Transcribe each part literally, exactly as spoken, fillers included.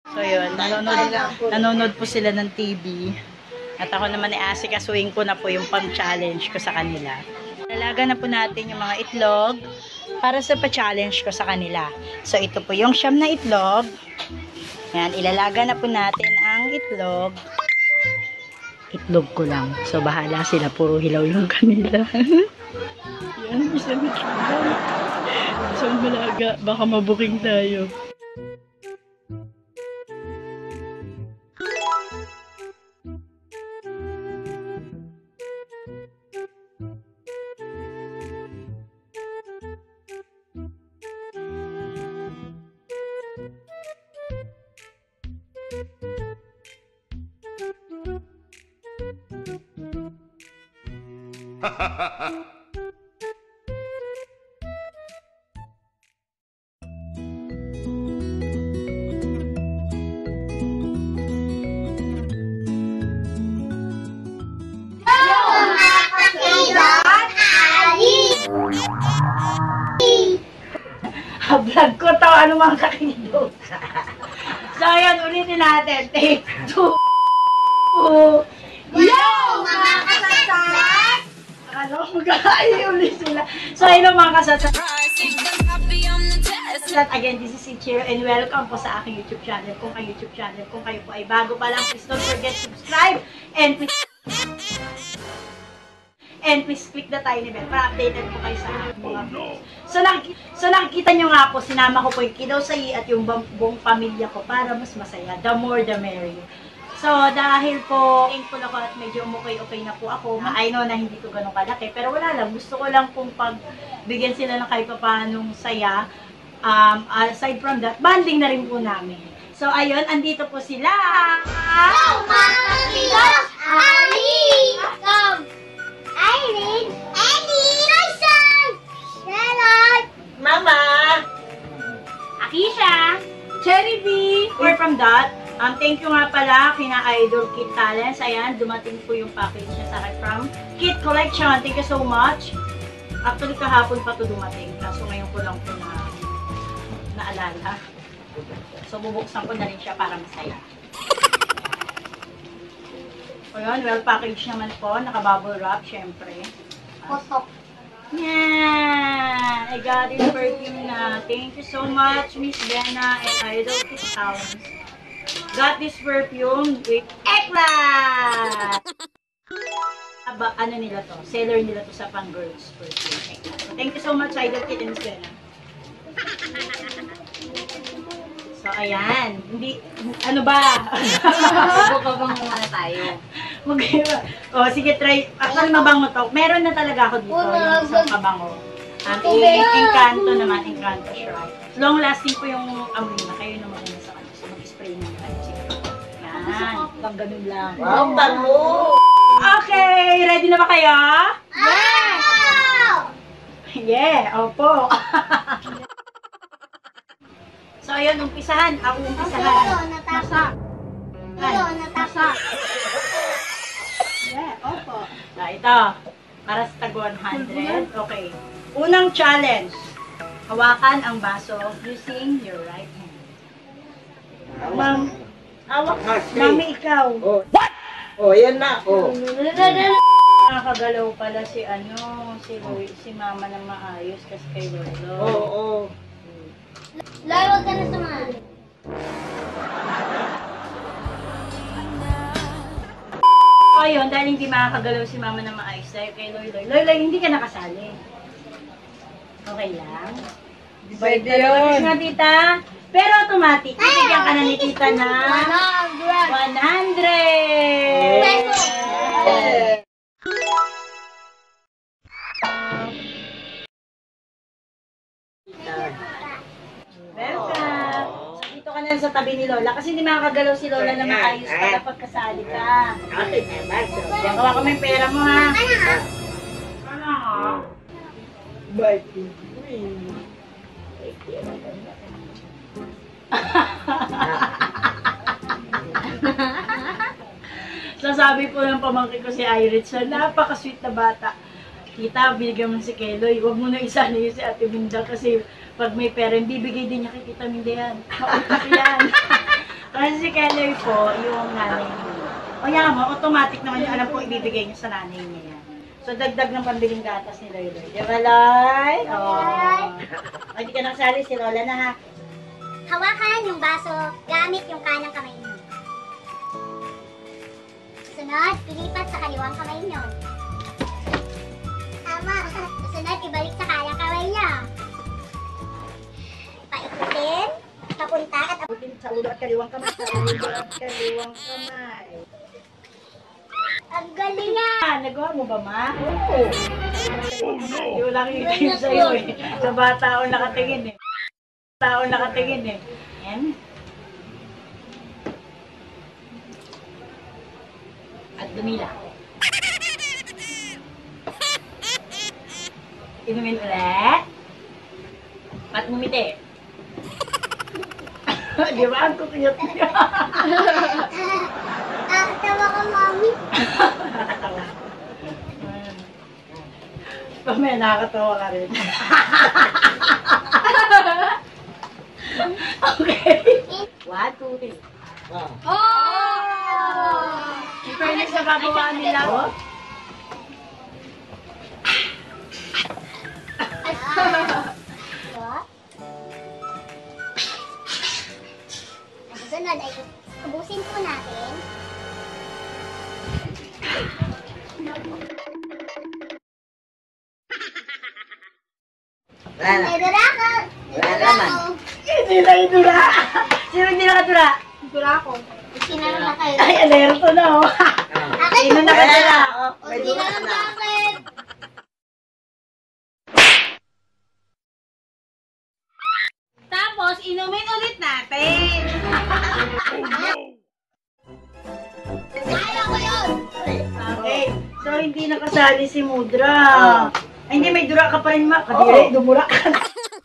So yun, nanonood, nanonood po sila ng T V. At ako naman ay asikasuhin ko na po yung pang-challenge ko sa kanila. Lalaga na po natin yung mga itlog para sa pa-challenge ko sa kanila. So ito po yung siyam na itlog. Yan, ilalaga na po natin ang itlog. Itlog ko lang. So bahala sila, puro hilaw yung kanila. Yan, isang itlog. Isang malaga, baka mabuking tayo. Vlog ko to, ano mga kakindog. So, ayan, ulitin natin. Take two. Yo, mga kasasat! Ano, mag-aay ulit sila. So, ayun mga kasasat. Again, this is Ichiro and welcome po sa aking YouTube channel. Kung kayo YouTube channel, kung kayo po ay bago pa lang, please don't forget to subscribe and please And please click the tiny bell para updated po kayo sa aking mga videos. So, nakik so nakikita nyo nga po, sinama ko po yung kiddo sa i at yung buong pamilya ko para mas masaya. The more, the merrier. So, dahil po, thankful ako at medyo okay-okay na po ako. I know na hindi ko ganun kalaki, pero wala lang. Gusto ko lang pong pagbigyan sila ng kahit paanong saya. Um, aside from that, banding na rin po namin. So, ayun, andito po sila. Hello, mga kilos! Ali! Come! Irene! Ellie! Tyson! Charlotte! Mama! Akisha! Cherry B! Or from that, um, thank you nga pala kina Idol Kit Talents. Ayan, dumating po yung package niya sa akin from Kit Collection. Thank you so much. Actually, kahapon pa to dumating. Kaso ngayon ko lang po na naalala. So, bubuksan ko na rin siya para masaya. O yun, well packaged naman po. Naka-bubble wrap, syempre. Potok. Yeah! I got this perfume na. Thank you so much, Miss Bena and Idol Kit Talents. Got this perfume with Eclat! Aba, ano nila to? Seller nila to sa pang-girls perfume. So, thank you so much, Idol Kit and Miss Bena. So, ayan. Hindi, ano ba? Bukabang muna tayo. Mag-iba. O, sige, try. Actually, mabango to. Meron na talaga ako dito. Yung isang kabango. At um, Encanto naman. Encanto Shrine. Long lasting po yung amoy na. Kayo naman na sa kanya. So, mag-spray na tayo. Sige. Yan. Pag ganun lang. Wow, bango! Okay! Ready na ba kayo? Wow! Yeah! Opo. So, ayun, umpisahan. Ako umpisahan. Hello, natasa. Hello, natasa. Yeah, opo. So, ito. Para sa tag one hundred. Okay. Unang challenge. Hawakan ang baso using your right hand. Ma'am, hawak. Mami, ikaw. Oh. What? Oh, yan na. Oh. Nakakagalaw pala si ano, si Louie, si mama na maayos kasi kay Lolo. Oo, oh, oh. Loy, huwag ka na sumali. So, ayun, dahil hindi makakagalaw si mama na maayos dahil kay Loy Loy. Loy Loy, hindi ka nakasali. Okay lang? Pwede Tapos yun. nga, tita. Pero automatic, bibigyan ka na ni tita na one hundred. one hundred! Peso. Yeah. Welcome! So, dito ka na sa tabi ni Lola kasi hindi makakagalaw si Lola na maayos ka kapag kasali ka. Okay, naman. Diyan, kawa ko yung pera mo, ha? Ano, ha? Bye. So, sabi po ng pamangkin ko si Iris, napaka-sweet na bata. Kita, binigyan mo si Keloy, huwag mo na isali yun si Ate Minda kasi pag may pera, bibigay din niya kay Tita Minda yan. Mautak yan. Kaya si Keller po, yung nanay niya. O yan mo, automatic naman yung alam ko ibibigay niya sa nanay niya yan. So, dagdag ng pambiling gatas ni Loy Loy. Di ba, Loy? Oo. O, di ka nakasali si Lola na, ha? Hawakan yung baso gamit yung kanang kamay niyo. Sunod, ilipat sa kaliwang kamay niyo. Tama. Sunod, ibalik sa kanang kamay niyo. Paikutin, papunta at Putin sa ulo at kaliwang kamay. Sa ulo at kaliwang kamay. ang galing nga. Ah, nagawa mo ba, ma? Oo. Hindi ko lang itigil sa'yo eh. Sa bata ako nakatingin eh. Tao nakatingin eh. Yan. At dumila. Inumin ulit. At ngumiti. Di ba? Ang kukuyot niya. Ah, tawa ka, mami. Nakakatawa. Pamaya, nakakatawa ka rin. Okay. One, two, three. Oh! In fairness sa gagawa nila, oh. What? Ang susunod ay ubusin po natin. Wala na. May duraka. Wala naman. Hindi na idura. Sino hindi nakadura? Durako. Sinanong na kayo. Ay, alerto na, oh. Akin. Sino nakadura? Oh. O, sinanong na akin. Tapos, inumin ulit natin. Kaya ko yun. Okay. So, hindi nakasali si Mudra. Ay, hindi, may dura ka pa rin, ma. Kadiri, dumura ka na.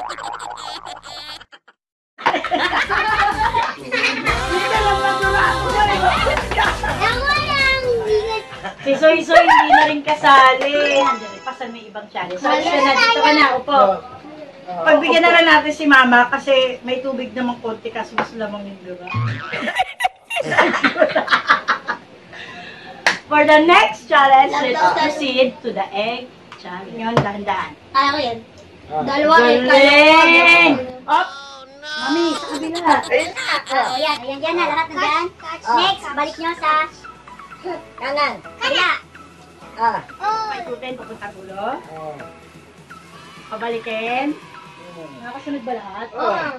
Hindi ka lang nadura ako. Ako lang. Si Soy Soy hindi na rin kasali. Pasan may ibang challenge. So, dito na, dito ka na, upo. Pagbigyan na lang natin si Mama kasi may tubig namang konti kasi gusto lamang yung dura. For the next challenge, let's proceed to the egg challenge. Yun, dahan-dahan. Kaya ko yan. Dalawa ay Galing! Op! Mami, sa kabila. Oo, yan. Ayan, dyan na. Lahat na dyan. Next, balik nyo sa Kanan. kabila. Ah. Paikutin, papunta gulo. Oh. Pabalikin. Nakasunod ba lahat? Oh.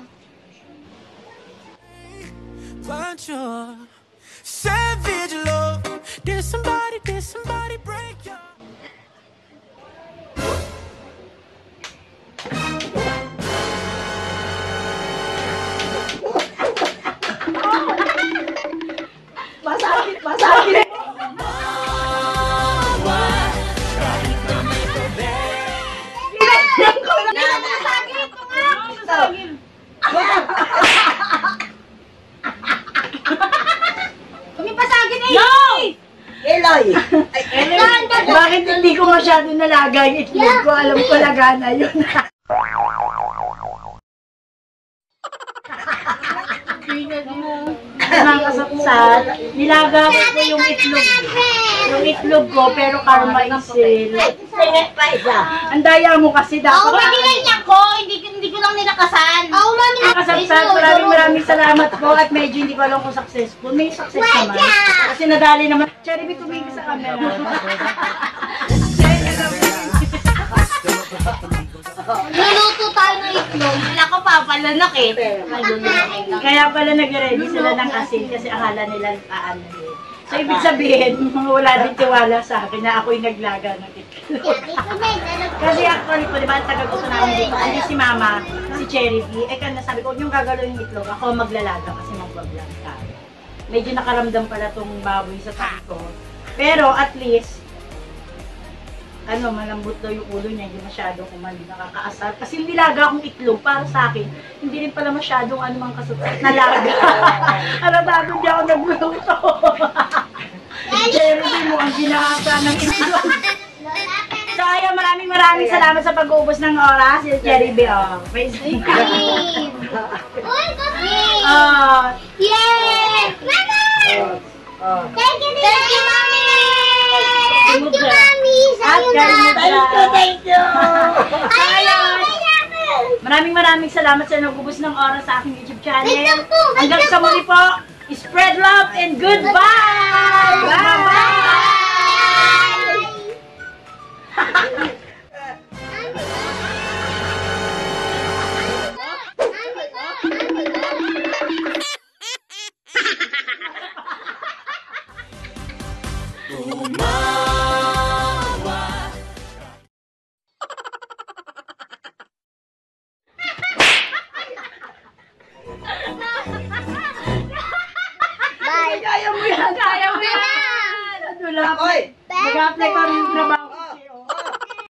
Find your savage love. Did somebody, did somebody break your... Masakit, masakit! Pinagyan ko na! Masakit! Ito nga! Masakit! Kumipasagin na yun! No! Eloy. Ay, Ellen, bakit hindi ko masyado nalaga yung itlog ko? Alam ko laga na yun. Nakakasapsat. Nilaga ko po yung itlog. Yung itlog ko, pero carmaisil. Singit pa isa. Ang daya mo kasi dapat. Oo, niya ko. Hindi, hindi ko lang nilakasan. Oo, mami. Nakakasapsat. Maraming maraming salamat po at medyo hindi ko alam kung successful. May success naman. Kasi nadali naman. Cherry, may tumingin sa camera. Luluto tayo ng itlog. Wala ka papalanak eh. Kaya pala nag-ready sila ng asin kasi akala nila aan eh. So, ibig sabihin, mga wala din tiwala sa akin na ako'y naglaga ng itlog. Kasi actually po, di ba, taga-gusto namin dito. Hindi si Mama, si Cherry B. Eh, kaya nasabi ko, yung gagawin yung itlog, ako maglalaga kasi mag-vlog tayo. Medyo nakaramdam pala tong baboy sa tabi ko. Pero at least, ano, malambot daw yung ulo niya, hindi masyadong umali, nakakaasar. Kasi yung nilaga akong itlog, para sa akin, hindi rin pala masyadong anumang kasutay nalaga. Ano bago hindi ako nagluto. Jeremy mo ang ginasa ng itlog. So, ayun, maraming maraming salamat sa pag-uubos ng oras. Si Jerry B. Oh, may Uy, kasi! Oh, Yay! Oh. Thank you, thank you, Mami! Thank you, Mami! At Sa'yo kay na! Mudra. Thank you! Ayun. Maraming maraming salamat sa nagubos ng oras sa aking YouTube channel. Wait lang po, wait Hanggang lang sa po. muli po, spread love and goodbye! Bye-bye! Bye! Kaya mo yan! Kaya mo yan! Ano lang? Oy! Mag-apply ka rin ng trabaho.